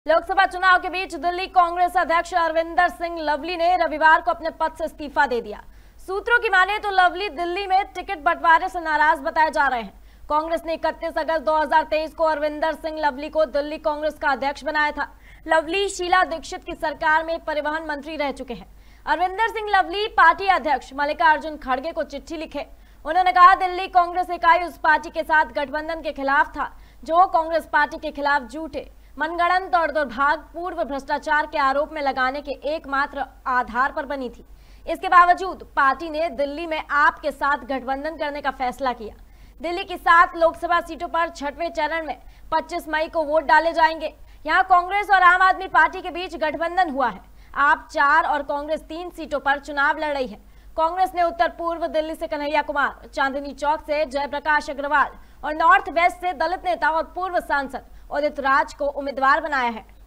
लोकसभा चुनाव के बीच दिल्ली कांग्रेस अध्यक्ष अरविंदर सिंह लवली ने रविवार को अपने पद से इस्तीफा दे दिया। सूत्रों की माने तो लवली दिल्ली में टिकट बंटवारे से नाराज बताए जा रहे हैं। कांग्रेस ने 31 अगस्त 2023 को अरविंदर सिंह लवली को दिल्ली कांग्रेस का अध्यक्ष बनाया था। लवली शीला दीक्षित की सरकार में परिवहन मंत्री रह चुके हैं। अरविंदर सिंह लवली पार्टी अध्यक्ष मल्लिकार्जुन खड़गे को चिट्ठी लिखे। उन्होंने कहा, दिल्ली कांग्रेस इकाई उस पार्टी के साथ गठबंधन के खिलाफ था जो कांग्रेस पार्टी के खिलाफ झूठे, मनगढ़ंत और दुर्भाग्यपूर्ण भ्रष्टाचार के आरोप में लगाने के एकमात्र आधार पर बनी थी। इसके बावजूद पार्टी ने दिल्ली में आप के साथ गठबंधन करने का फैसला किया। दिल्ली की 7 लोकसभा सीटों पर छठवें चरण में 25 मई को वोट डाले जाएंगे। यहाँ कांग्रेस और आम आदमी पार्टी के बीच गठबंधन हुआ है। आप 4 और कांग्रेस 3 सीटों पर चुनाव लड़ रही है। कांग्रेस ने उत्तर पूर्व दिल्ली से कन्हैया कुमार, चांदनी चौक से जयप्रकाश अग्रवाल और नॉर्थ वेस्ट से दलित नेता और पूर्व सांसद उदित राज को उम्मीदवार बनाया है।